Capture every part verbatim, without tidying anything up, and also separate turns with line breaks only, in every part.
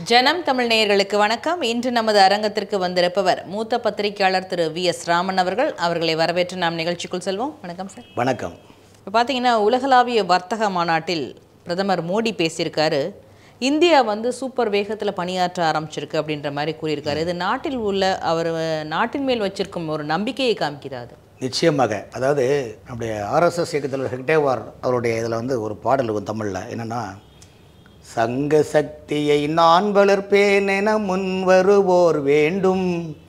ஜனம் தமிழ் நேயர்களுக்கு வணக்கம். இன்று நமது அரங்கத்திற்கு வந்திருப்பவர் மூத்த பத்திரிகையாளர் திரு வி எஸ் ராமன் அவர்கள். அவர்களை வரவேற்று நாம் நிகழ்ச்சிக்குள் செல்வோம். வணக்கம் சார்.
வணக்கம்.
இப்போ பார்த்தீங்கன்னா, உலகளாவிய வர்த்தக மாநாட்டில் பிரதமர் மோடி பேசியிருக்காரு. இந்தியா வந்து சூப்பர் வேகத்தில் பணியாற்ற ஆரம்பிச்சிருக்கு அப்படின்ற மாதிரி கூறியிருக்காரு. இது நாட்டில் உள்ள அவர் நாட்டின் மேல் வச்சிருக்கும் ஒரு நம்பிக்கையை காமிக்கிறாரு.
நிச்சயமாக. அதாவது நம்முடைய ஆர்எஸ்எஸ் இயக்கத்தில் ஹெக்டேவார் அவருடைய இதில் வந்து ஒரு பாடல் இருக்கும் தமிழில். என்னென்னா, சங்க சக்தியை நான் வளர்ப்பேன் என முன் வருவோர் வேண்டும்,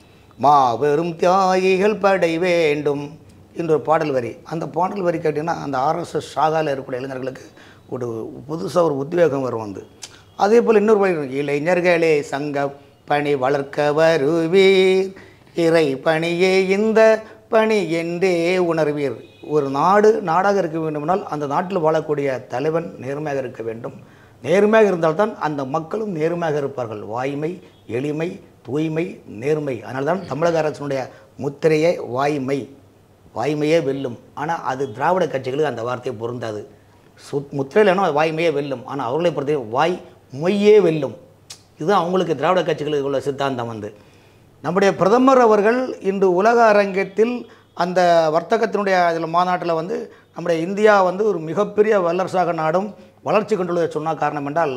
மாபெரும் தியாகிகள் படை வேண்டும் என்ற ஒரு பாடல் வரி. அந்த பாடல் வரி கேட்டிங்கன்னா அந்த ஆர்எஸ்எஸ் சாகாவில் இருக்கக்கூடிய இளைஞர்களுக்கு ஒரு புதுசாக ஒரு உத்வேகம் வரும். வந்து அதே போல் இன்னொரு வரி, இளைஞர்களே சங்க பணி வளர்க்க வருவீர், இறை பணியே இந்த பணி என்றே உணர்வீர். ஒரு நாடு நாடாக இருக்க வேண்டுமென்றால் அந்த நாட்டில் வாழக்கூடிய தலைவன் நேர்மையாக இருக்க வேண்டும். நேர்மையாக இருந்தால்தான் அந்த மக்களும் நேர்மையாக இருப்பார்கள். வாய்மை, எளிமை, தூய்மை, நேர்மை. அதனால தான் தமிழக அரசினுடைய முத்திரையே வாய்மை. வாய்மையே வெல்லும். ஆனால் அது திராவிட கட்சிகளுக்கு அந்த வார்த்தையை பொருந்தாது. சு முத்திரையில் என்ன வாய்மையே வெல்லும், ஆனால் அவர்களை பொறுத்த வாய் மொய்யே வெல்லும். இதுதான் அவங்களுக்கு திராவிட கட்சிகளுக்கு உள்ள சித்தாந்தம். வந்து நம்முடைய பிரதமர் அவர்கள் இன்று உலக அரங்கத்தில் அந்த வர்த்தகத்தினுடைய அதில் மாநாட்டில் வந்து நம்முடைய இந்தியா வந்து ஒரு மிகப்பெரிய வல்லரசாக நாடும் வளர்ச்சி கொண்டுள்ளதை சொன்னால் காரணம் என்றால்,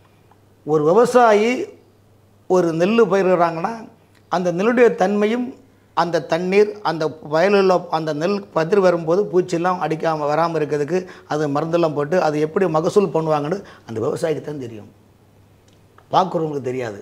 ஒரு விவசாயி ஒரு நெல் பயிரிடுறாங்கன்னா அந்த நெல்லுடைய தன்மையும் அந்த தண்ணீர் அந்த வயலில் அந்த நெல் பத்திரி வரும்போது பூச்சியெல்லாம் அடிக்காமல் வராமல் இருக்கிறதுக்கு அது மருந்தெல்லாம் போட்டு அது எப்படி மகசூல் பண்ணுவாங்கன்னு அந்த விவசாயிக்கு தான் தெரியும், பார்க்குறவங்களுக்கு தெரியாது.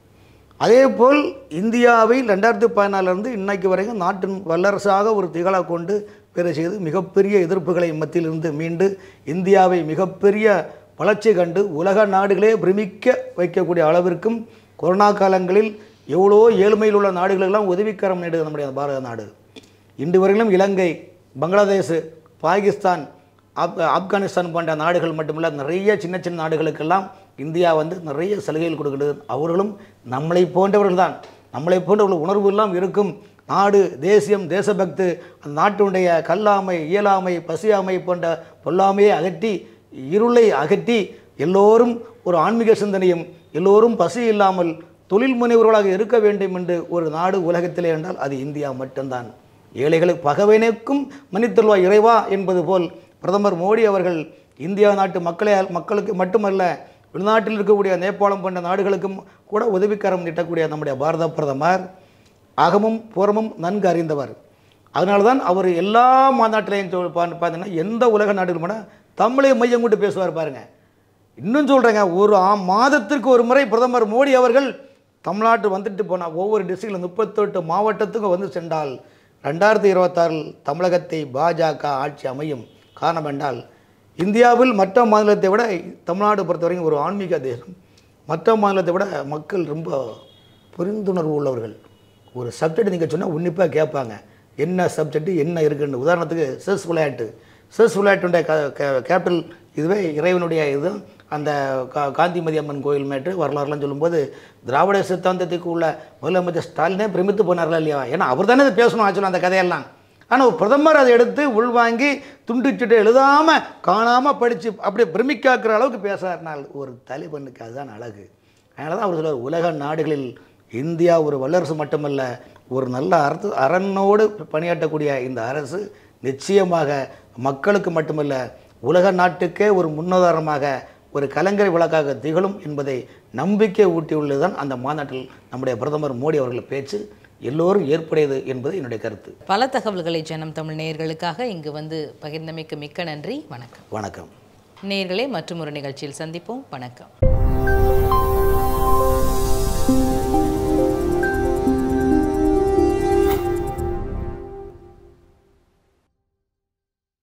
அதே போல் இந்தியாவை ரெண்டாயிரத்தி பதினாலிருந்து இன்னைக்கு வரைக்கும் நாட்டின் வல்லரசாக ஒரு திகழ கொண்டு பெற செய்து மிகப்பெரிய எதிர்ப்புகளை மத்தியிலிருந்து மீண்டு இந்தியாவை மிகப்பெரிய வளர்ச்சி கண்டு உலக நாடுகளே பிரமிக்க வைக்கக்கூடிய அளவிற்கும் கொரோனா காலங்களில் எவ்வளோ ஏழ்மையில் உள்ள நாடுகளெல்லாம் உதவிக்கரம் நீடுது நம்முடைய பாரத நாடு. இன்று வரையிலும் இலங்கை, பங்களாதேஷ், பாகிஸ்தான், ஆப் ஆப்கானிஸ்தான் போன்ற நாடுகள் மட்டுமில்ல, நிறைய சின்ன சின்ன நாடுகளுக்கெல்லாம் இந்தியா வந்து நிறைய சலுகைகள் கொடுக்கிறது. அவர்களும் நம்மளை போன்றவர்கள் தான். நம்மளை போன்றவர்கள் உணர்வு எல்லாம் இருக்கும். நாடு, தேசியம், தேசபக்து, அந்த நாட்டினுடைய கல்லாமை, இயலாமை, பசியாமை போன்ற பொல்லாமையை அகற்றி, இருளை அகற்றி, எல்லோரும் ஒரு ஆன்மீக சிந்தனையும் எல்லோரும் பசி இல்லாமல் தொழில் முனைவர்களாக இருக்க வேண்டும் என்று ஒரு நாடு உலகத்திலே என்றால் அது இந்தியா மட்டும்தான். ஏழைகளுக்கு பகவனுக்கும் மன்னித்தருள்வா இறைவா என்பது போல் பிரதமர் மோடி அவர்கள் இந்தியா நாட்டு மக்களை மக்களுக்கு மட்டுமல்ல, வெளிநாட்டில் இருக்கக்கூடிய நேபாளம் போன்ற நாடுகளுக்கும் கூட உதவிக்கரம் நீட்டக்கூடிய நம்முடைய பாரத பிரதமர் அகமும் புறமும் நன்கு அறிந்தவர். அதனால தான் அவர் எல்லா மாநாட்டிலையும் சொல் பார்த்தீங்கன்னா எந்த உலக நாடுகளும் கூட தமிழை மையம் கொண்டு பேசுவார் பாருங்கள். இன்னும் சொல்கிறேங்க, ஒரு மாதத்திற்கு ஒரு முறை பிரதமர் மோடி அவர்கள் தமிழ்நாட்டு வந்துட்டு போனால் ஒவ்வொரு டிஸ்ட்ரிக்டில் முப்பத்தெட்டு மாவட்டத்துக்கும் வந்து சென்றால் ரெண்டாயிரத்தி இருபத்தாறில் தமிழகத்தை பாஜக ஆட்சி அமையும். காரணம் என்றால், இந்தியாவில் மற்ற மாநிலத்தை விட தமிழ்நாடு பொறுத்த வரைக்கும் ஒரு ஆன்மீக தேசம். மற்ற மாநிலத்தை விட மக்கள் ரொம்ப புரிந்துணர்வு உள்ளவர்கள். ஒரு சப்ஜெக்ட் நீங்கள் சொன்னால் உன்னிப்பாக கேட்பாங்க, என்ன சப்ஜெக்ட் என்ன இருக்குன்னு. உதாரணத்துக்கு செஸ் விளையாட்டு, செஸ் விளையாட்டுடைய கேபிட்டல் இதுவே இறைவனுடைய இது அந்த கா காந்திமதி அம்மன் கோயில் மேட்டு வரலாறுலாம் சொல்லும்போது திராவிட சித்தாந்தத்துக்கு உள்ள முதலமைச்சர் ஸ்டாலினே பிரமித்து போனார்களா இல்லையா? ஏன்னா அவர் தானே அதை பேசணும் ஆக்சுவலாக அந்த கதையெல்லாம். ஆனால் ஒரு பிரதமர் அதை எடுத்து உள்வாங்கி துண்டுச்சுட்டு எழுதாமல் காணாமல் படித்து அப்படியே பிரமிக்காக்குற அளவுக்கு பேசுகிறாருனால் ஒரு தலைவனுக்கு அதுதான் அழகு. அதனால தான் அவர் சொல்லுவார், உலக நாடுகளில் இந்தியா ஒரு வல்லரசு மட்டுமல்ல, ஒரு நல்ல அரசு அரணோடு பணியாற்றக்கூடிய இந்த அரசு நிச்சயமாக மக்களுக்கு மட்டுமல்ல உலக நாட்டுக்கே ஒரு முன்னுதாரணமாக ஒரு கலங்கரை விளக்காக திகழும் என்பதை நம்பிக்கை ஊட்டியுள்ளதுதான் அந்த மாநாட்டில் நம்முடைய பிரதமர் மோடி அவர்கள் பேச்சு எல்லோரும் ஏற்புடையது என்பது என்னுடைய கருத்து.
பல தகவல்களை ஜனம் தமிழ் நேயர்களுக்காக இங்கு வந்து பகிர்ந்தமைக்கு மிக்க நன்றி. வணக்கம்.
வணக்கம்
நேயர்களே, மற்றும் ஒரு நிகழ்ச்சியில் சந்திப்போம். வணக்கம்.